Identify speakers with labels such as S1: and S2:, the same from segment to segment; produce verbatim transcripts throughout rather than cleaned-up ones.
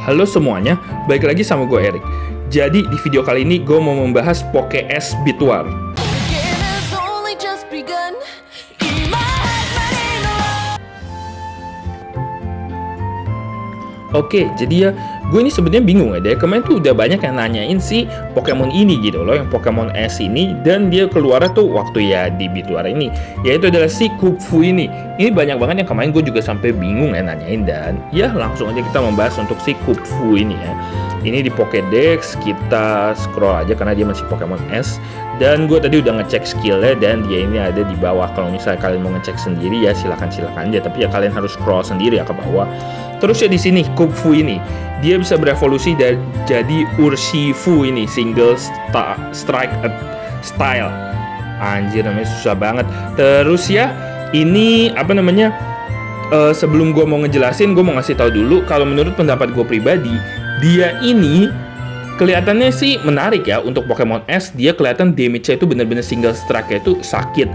S1: Halo semuanya, balik lagi sama gue Erik. Jadi di video kali ini gue mau membahas Poké-S Bituar. Oke, jadi ya gue ini sebenarnya bingung ya. Dari kemarin tuh udah banyak yang nanyain si Pokemon ini gitu loh, yang Pokemon S ini, dan dia keluar tuh waktu ya di Bituar ini, yaitu adalah si Kubfu ini. Ini banyak banget yang kemarin gue juga sampai bingung ya nanyain, dan ya langsung aja kita membahas untuk si Kubfu ini ya. Ini di Pokédex, kita scroll aja karena dia masih Pokemon S. Dan gue tadi udah ngecek skillnya dan dia ini ada di bawah. Kalau misalnya kalian mau ngecek sendiri ya silakan-silakan aja, tapi ya kalian harus scroll sendiri ya ke bawah. Terus ya di sini Kubfu ini dia bisa berevolusi dari jadi Urshifu ini, single sta, strike style. Anjir, namanya susah banget. Terus ya ini apa namanya? Uh, sebelum gue mau ngejelasin, gue mau ngasih tahu dulu kalau menurut pendapat gue pribadi, dia ini kelihatannya sih menarik ya untuk Pokemon S. Dia kelihatan damage-nya itu bener-bener single strike-nya itu sakit.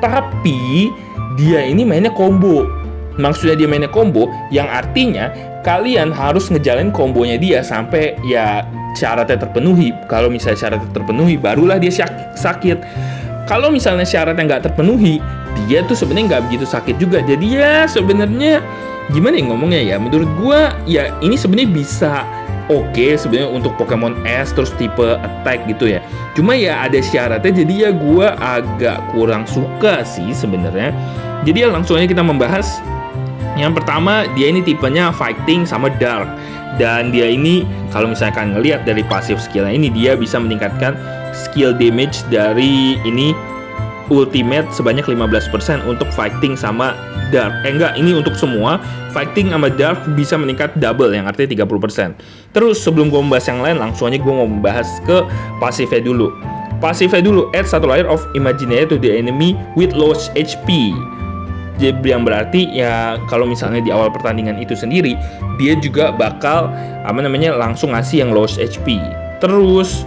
S1: Tapi dia ini mainnya combo. Maksudnya dia mainnya combo yang artinya kalian harus ngejalin kombonya dia sampai ya syaratnya terpenuhi. Kalau misalnya syaratnya terpenuhi, barulah dia sakit. Kalau misalnya syaratnya nggak terpenuhi, dia tuh sebenarnya nggak begitu sakit juga. Jadi ya sebenarnya gimana ya ngomongnya ya, menurut gua ya ini sebenarnya bisa oke okay, sebenarnya untuk Pokemon S terus tipe attack gitu ya. Cuma ya ada syaratnya, jadi ya gua agak kurang suka sih sebenarnya. Jadi ya langsung aja kita membahas. Yang pertama, dia ini tipenya fighting sama dark. Dan dia ini kalau misalkan ngelihat dari pasif skillnya ini, dia bisa meningkatkan skill damage dari ini ultimate sebanyak lima belas persen untuk fighting sama dark. Eh enggak, ini untuk semua. Fighting sama dark bisa meningkat double, yang artinya tiga puluh persen. Terus sebelum gue membahas yang lain, langsung aja gue mau membahas ke pasifnya dulu. Pasifnya dulu, add satu layer of imaginary to the enemy with low H P. Yang berarti ya kalau misalnya di awal pertandingan itu sendiri, dia juga bakal apa namanya langsung ngasih yang low H P. Terus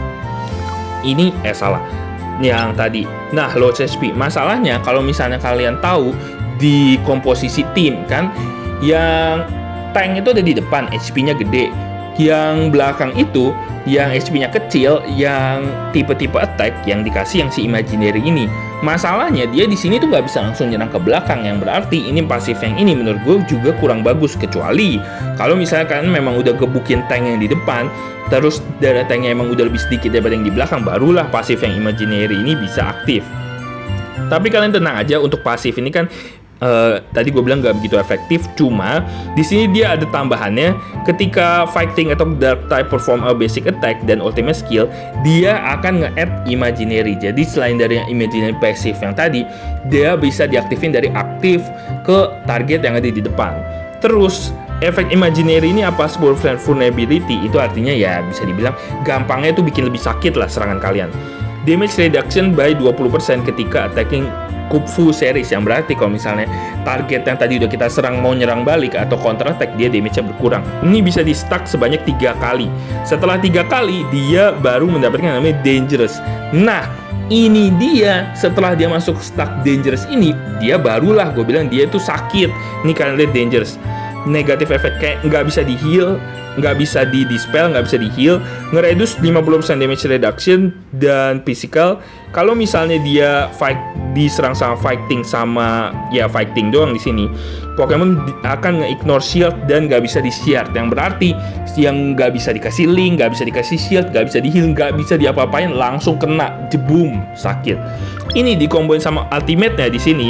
S1: ini eh salah yang tadi. Nah, low H P. Masalahnya kalau misalnya kalian tahu di komposisi tim kan, yang tank itu ada di depan, H P-nya gede. Yang belakang itu yang H P-nya kecil, yang tipe-tipe attack yang dikasih yang si imaginary ini. Masalahnya dia di sini tuh nggak bisa langsung nyerang ke belakang, yang berarti ini pasif yang ini menurut gue juga kurang bagus. Kecuali kalau misalnya kalian memang udah gebukin tank yang di depan, terus darah tanknya emang udah lebih sedikit daripada yang di belakang, barulah pasif yang imaginary ini bisa aktif. Tapi kalian tenang aja, untuk pasif ini kan Uh, tadi gue bilang gak begitu efektif. Cuma di sini dia ada tambahannya, ketika fighting atau dark type perform a basic attack dan ultimate skill, dia akan nge-add imaginary. Jadi selain dari yang imaginary passive yang tadi, dia bisa diaktifin dari aktif ke target yang ada di depan. Terus efek imaginary ini apa? Sebuah vulnerability, itu artinya ya bisa dibilang gampangnya itu bikin lebih sakit lah serangan kalian. Damage reduction by dua puluh persen ketika attacking Kubfu series, yang berarti kalau misalnya target yang tadi udah kita serang mau nyerang balik atau counter attack, dia damage-nya berkurang. Ini bisa di stack sebanyak tiga kali. Setelah tiga kali, dia baru mendapatkan yang namanya dangerous. Nah, ini dia setelah dia masuk stack dangerous ini, dia barulah gue bilang dia itu sakit. Ini kalian lihat dangerous. Negatif efek kayak nggak bisa di heal, nggak bisa di dispel, nggak bisa di heal, ngereduce lima puluh persen damage reduction dan physical. Kalau misalnya dia fight diserang sama fighting sama ya fighting doang di sini, Pokemon akan nge-ignore shield dan nggak bisa di shield, yang berarti yang nggak bisa dikasih link, nggak bisa dikasih shield, nggak bisa di heal, nggak bisa diapa-apain, langsung kena jebum sakit. Ini dikomboin sama ultimate-nya di sini.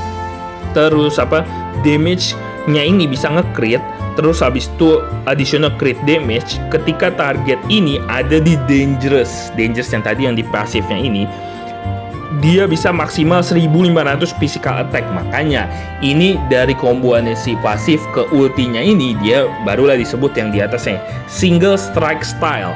S1: Terus apa damage-nya ini bisa nge-crit. Terus habis itu additional crit damage ketika target ini ada di dangerous. Dangerous yang tadi yang di pasifnya ini, dia bisa maksimal seribu lima ratus physical attack. Makanya ini dari komboannya si pasif ke ultinya ini, dia barulah disebut yang di atasnya single strike style.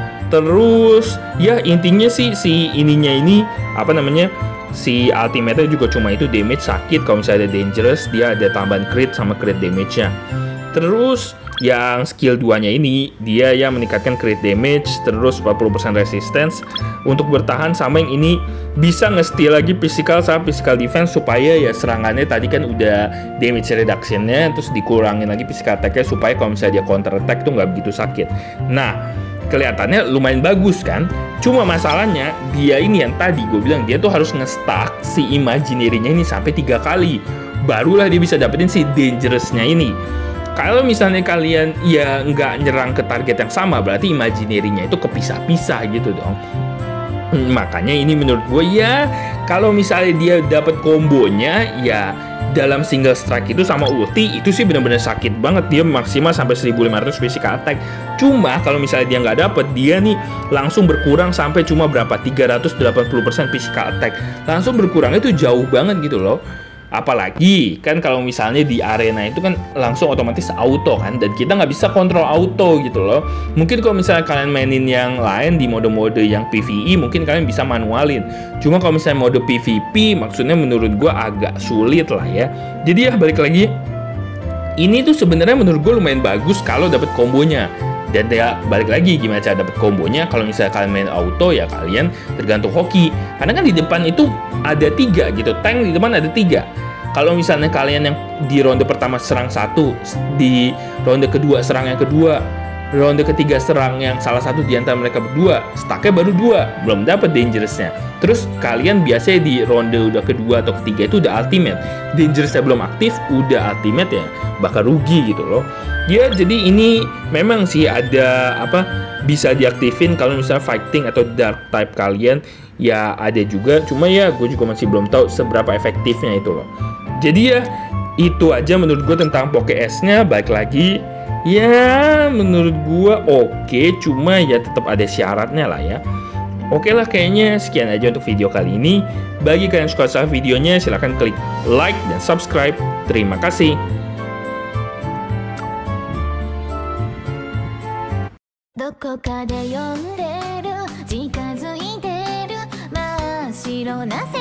S1: Terus ya intinya sih si ininya ini apa namanya, si ultimate juga cuma itu damage sakit. Kalau misalnya ada dangerous, dia ada tambahan crit sama crit damage-nya. Terus yang skill duanya ini, dia yang meningkatkan crit damage, terus empat puluh persen resistance untuk bertahan, sama yang ini bisa nge-steal lagi physical sama physical defense supaya ya serangannya tadi kan udah damage reduction-nya, terus dikurangin lagi physical attack-nya supaya kalau misalnya dia counter attack tuh nggak begitu sakit. Nah, kelihatannya lumayan bagus kan? Cuma masalahnya dia ini yang tadi gue bilang, dia tuh harus nge-stack si imaginary-nya ini sampai tiga kali. Barulah dia bisa dapetin si dangerous-nya ini. Kalau misalnya kalian ya nggak nyerang ke target yang sama, berarti imaginary-nya itu kepisah-pisah gitu dong. Hmm, makanya ini menurut gue ya, kalau misalnya dia dapat kombonya ya dalam single strike itu sama ulti, itu sih benar-benar sakit banget. Dia maksimal sampai seribu lima ratus physical attack. Cuma kalau misalnya dia nggak dapet, dia nih langsung berkurang sampai cuma berapa, tiga ratus delapan puluh persen physical attack. Langsung berkurang itu jauh banget gitu loh. Apalagi kan kalau misalnya di arena itu kan langsung otomatis auto kan, dan kita nggak bisa kontrol auto gitu loh. Mungkin kalau misalnya kalian mainin yang lain di mode-mode yang P V E, mungkin kalian bisa manualin. Cuma kalau misalnya mode P V P, maksudnya menurut gue agak sulit lah ya. Jadi ya balik lagi, ini tuh sebenarnya menurut gue lumayan bagus kalau dapat kombonya. Dan ya balik lagi gimana cara dapat kombonya. Kalau misalnya kalian main auto ya kalian tergantung hoki. Karena kan di depan itu ada tiga gitu, tank di depan ada tiga. Kalau misalnya kalian yang di ronde pertama serang satu, di ronde kedua serang yang kedua, ronde ketiga serang yang salah satu di antara mereka berdua, stacknya baru dua, belum dapat dangerousnya. Terus kalian biasanya di ronde udah kedua atau ketiga itu udah ultimate, dangerousnya belum aktif, udah ultimate ya bakal rugi gitu loh. Ya jadi ini memang sih ada apa, bisa diaktifin kalau misalnya fighting atau dark type kalian ya ada juga. Cuma ya gue juga masih belum tahu seberapa efektifnya itu loh. Jadi ya itu aja menurut gue tentang Poke S-nya. Balik lagi ya menurut gue oke, cuma ya tetap ada syaratnya lah ya. Oke lah, kayaknya sekian aja untuk video kali ini. Bagi kalian yang suka sama videonya, silahkan klik like dan subscribe. Terima kasih.
S2: どこかで呼んでる近づいてる真っ白な